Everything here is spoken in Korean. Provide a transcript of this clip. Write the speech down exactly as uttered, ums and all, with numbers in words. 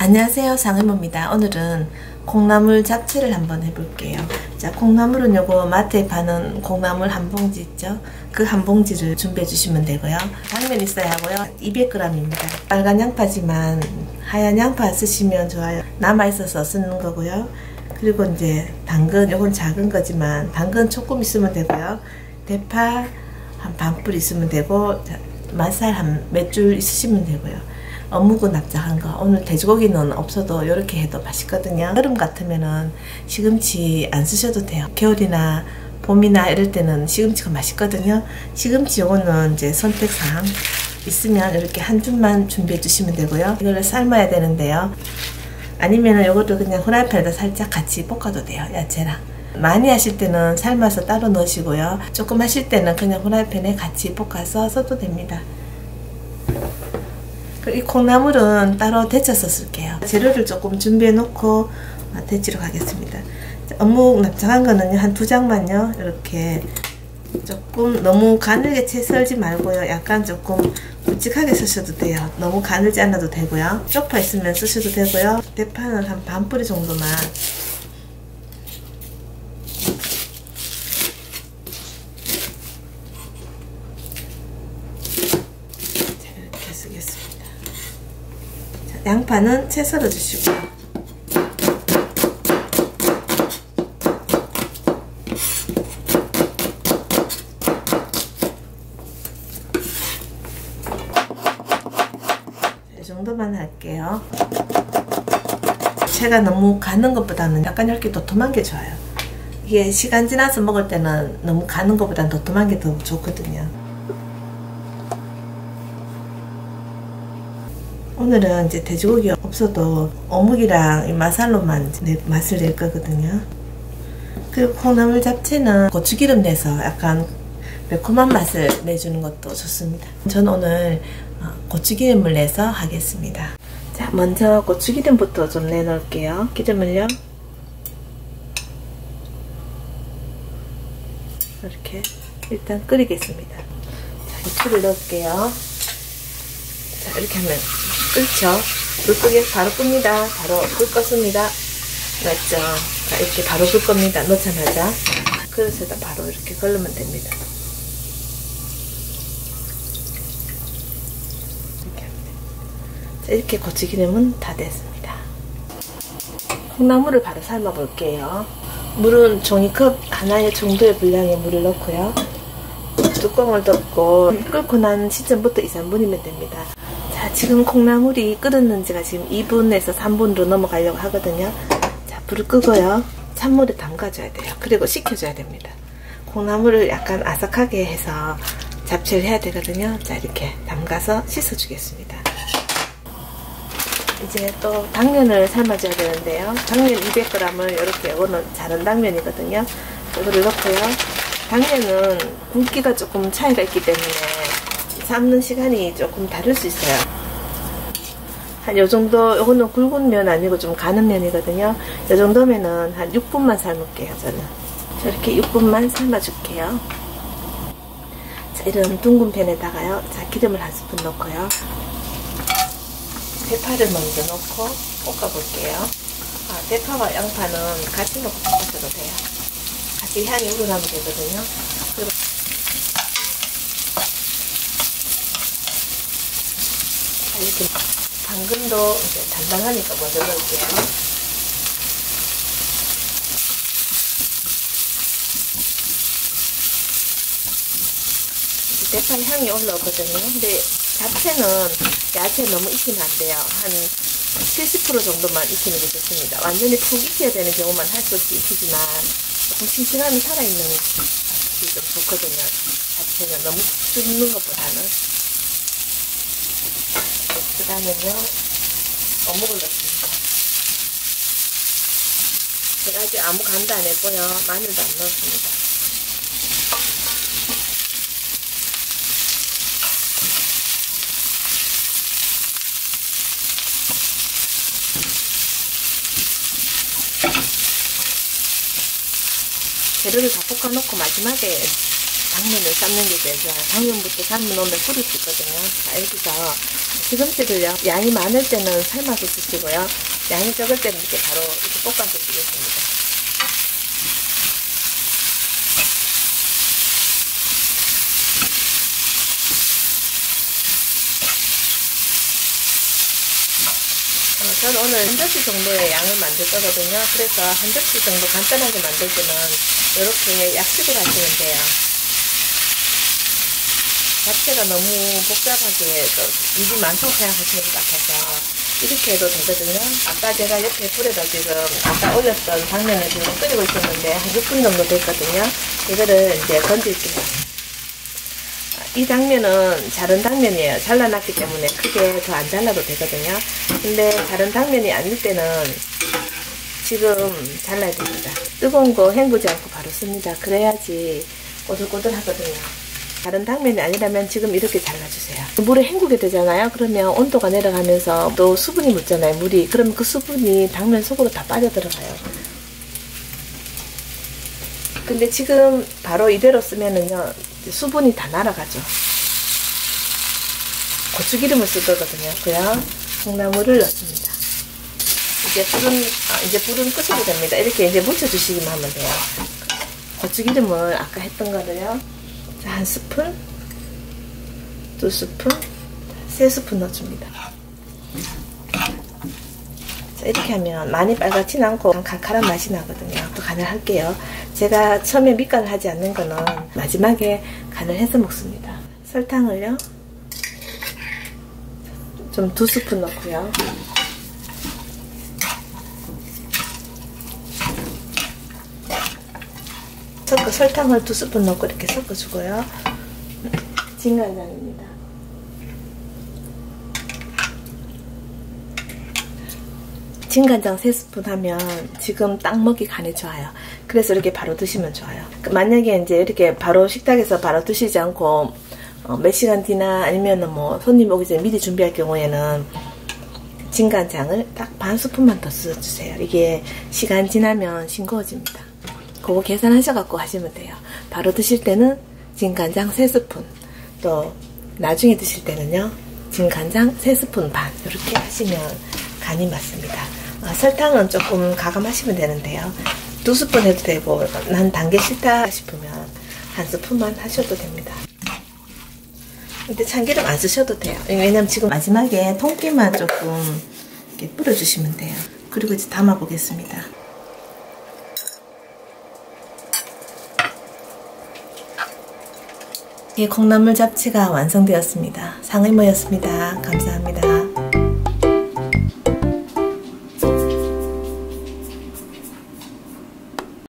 안녕하세요, 상의모입니다. 오늘은 콩나물 잡채를 한번 해볼게요. 자, 콩나물은 요거 마트에 파는 콩나물 한 봉지 있죠? 그 한 봉지를 준비해 주시면 되고요. 당면 있어야 하고요. 이백 그램입니다. 빨간 양파지만 하얀 양파 쓰시면 좋아요. 남아있어서 쓰는 거고요. 그리고 이제 당근, 요건 작은 거지만 당근 조금 있으면 되고요. 대파 한 반뿔 있으면 되고, 맛살 한 몇 줄 있으시면 되고요. 어묵은 납작한 거. 오늘 돼지고기는 없어도 이렇게 해도 맛있거든요. 여름 같으면은 시금치 안 쓰셔도 돼요. 겨울이나 봄이나 이럴 때는 시금치가 맛있거든요. 시금치 요거는 이제 선택사항 있으면 이렇게 한 줌만 준비해 주시면 되고요. 이거를 삶아야 되는데요. 아니면은 요것도 그냥 후라이팬에다 살짝 같이 볶아도 돼요. 야채랑. 많이 하실 때는 삶아서 따로 넣으시고요. 조금 하실 때는 그냥 후라이팬에 같이 볶아서 써도 됩니다. 이 콩나물은 따로 데쳐서 쓸게요. 재료를 조금 준비해 놓고 데치러 가겠습니다. 어묵 납작한 거는요, 한 두 장만요. 이렇게 조금 너무 가늘게 채 썰지 말고요. 약간 조금 굵직하게 쓰셔도 돼요. 너무 가늘지 않아도 되고요. 쪽파 있으면 쓰셔도 되고요. 대파는 한 반 뿌리 정도만. 양파는 채 썰어 주시고요. 이 정도만 할게요. 채가 너무 가는 것보다는 약간 이렇게 도톰한 게 좋아요. 이게 시간 지나서 먹을 때는 너무 가는 것보다는 도톰한 게 더 좋거든요. 오늘은 이제 돼지고기 없어도 어묵이랑 이 마살로만 맛을 낼 거거든요. 그리고 콩나물 잡채는 고추기름 내서 약간 매콤한 맛을 내주는 것도 좋습니다. 저는 오늘 고추기름을 내서 하겠습니다. 자, 먼저 고추기름부터 좀 내놓을게요. 기름을요, 이렇게 일단 끓이겠습니다. 자, 고추를 넣을게요. 자, 이렇게 하면 끓죠? 불 끄게 바로 끕니다. 바로 불 껐습니다. 맞죠? 자, 이렇게 바로 불 겁니다. 넣자마자 그릇에다 바로 이렇게 걸르면 됩니다. 이렇게 하면 됩니다. 자, 이렇게 고추기름은 다 됐습니다. 콩나물을 바로 삶아 볼게요. 물은 종이컵 하나의 정도의 분량의 물을 넣고요. 뚜껑을 덮고 끓고 난 시점부터 이, 삼 분이면 됩니다. 자, 지금 콩나물이 끓었는지가 지금 이 분에서 삼 분으로 넘어가려고 하거든요. 자, 불을 끄고요. 찬물에 담가줘야 돼요. 그리고 식혀줘야 됩니다. 콩나물을 약간 아삭하게 해서 잡채를 해야 되거든요. 자, 이렇게 담가서 씻어주겠습니다. 이제 또 당면을 삶아줘야 되는데요. 당면 이백 그램을 이렇게, 이거는 자른 당면이거든요. 이거를 넣고요. 당면은 굵기가 조금 차이가 있기 때문에 삶는 시간이 조금 다를 수 있어요. 한 요정도, 요거는 굵은 면 아니고 좀 가는 면이거든요. 요 정도면은 한 육 분만 삶을게요, 저는. 저렇게 육 분만 삶아줄게요. 자, 이런 둥근 팬에다가요. 자, 기름을 한 스푼 넣고요. 대파를 먼저 넣고 볶아볼게요. 아, 대파와 양파는 같이 넣고 볶아줘도 돼요. 같이 향이 우러나면 되거든요. 그리고 이렇게 당근도 이제 단단하니까 먼저 넣을게요. 이제 대파 향이 올라오거든요. 근데 잡채는 야채 너무 익히면 안 돼요. 한 칠십 퍼센트 정도만 익히는 게 좋습니다. 완전히 푹 익혀야 되는 경우만 할 수 없이 익히지만 조금 싱싱함이 살아있는 게 좀 좋거든요. 잡채는 너무 푹 끓는 것보다는. 그 다음에는요, 어묵을 넣습니다. 제가 아직 아무 간도 안 했고요. 마늘도 안 넣었습니다. 재료를 다 볶아놓고 마지막에 당면을 삶는 게 제일 좋아요. 당면부터 삶아 놓으면 뿌릴 수 있거든요. 자, 여기서 시금치를요, 양이 많을 때는 삶아서 쓰시고요. 양이 적을 때는 이렇게 바로 이렇게 볶아서 쓰겠습니다. 어, 저는 오늘 한 접시 정도의 양을 만들 거거든요. 그래서 한 접시 정도 간단하게 만들 때는 이렇게 약식으로 하시면 돼요. 잡채가 너무 복잡하게 입이 많다고 생각하시는 것 같아서 이렇게 해도 되거든요. 아까 제가 옆에 불에다 지금 아까 올렸던 당면을 지금 끓이고 있었는데 한 육 분 정도 됐거든요. 이거를 이제 건질게요. 이 당면은 자른 당면이에요. 잘라놨기 때문에 크게 더 안 잘라도 되거든요. 근데 자른 당면이 아닐 때는 지금 잘라야 됩니다. 뜨거운 거 헹구지 않고 바로 씁니다. 그래야지 꼬들꼬들 하거든요. 다른 당면이 아니라면 지금 이렇게 잘라주세요. 물에 헹구게 되잖아요. 그러면 온도가 내려가면서 또 수분이 묻잖아요. 물이. 그러면 그 수분이 당면 속으로 다 빠져들어가요. 근데 지금 바로 이대로 쓰면은요, 수분이 다 날아가죠. 고추기름을 쓰거든요. 그냥 콩나물을 넣습니다. 이제 불은, 아, 이제 불은 끄셔도 됩니다. 이렇게 이제 묻혀주시기만 하면 돼요. 고추기름을 아까 했던 거를요. 자, 한 스푼, 두 스푼, 세 스푼 넣어줍니다. 자, 이렇게 하면 많이 빨갛진 않고 칼칼한 맛이 나거든요. 또 간을 할게요. 제가 처음에 밑간을 하지 않는 거는 마지막에 간을 해서 먹습니다. 설탕을요, 좀 두 스푼 넣고요. 섞어, 설탕을 두 스푼 넣고 이렇게 섞어주고요. 진간장입니다. 진간장 세 스푼 하면 지금 딱 먹기 간이 좋아요. 그래서 이렇게 바로 드시면 좋아요. 만약에 이제 이렇게 바로 식탁에서 바로 드시지 않고 어, 몇 시간 뒤나 아니면 뭐 손님 오기 전에 미리 준비할 경우에는 진간장을 딱 반 스푼만 더 써주세요. 이게 시간 지나면 싱거워집니다. 그거 계산하셔갖고 하시면 돼요. 바로 드실 때는 진간장 세 스푼, 또 나중에 드실 때는요, 진간장 세 스푼 반, 이렇게 하시면 간이 맞습니다. 어, 설탕은 조금 가감하시면 되는데요. 두 스푼 해도 되고, 난 단 게 싫다 싶으면 한 스푼만 하셔도 됩니다. 근데 참기름 안 쓰셔도 돼요. 왜냐면 지금 마지막에 통깨만 조금 이렇게 뿌려주시면 돼요. 그리고 이제 담아 보겠습니다. 예, 콩나물 잡채가 완성되었습니다. 상의모였습니다. 감사합니다.